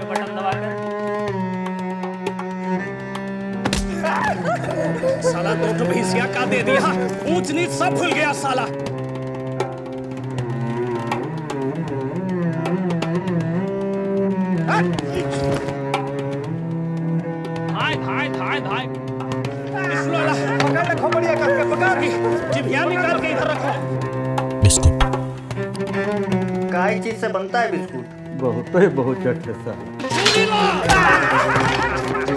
Button दबाकर। साला 2 भैंसिया का दे दिया, ऊंच नीच सब भूल गया साला। भाई खोपड़िया करके पकड़, जिभिया निकाल के इधर रखो। बिस्कुट काय चीज से बनता है बिस्कुट? बहुत चट है सर।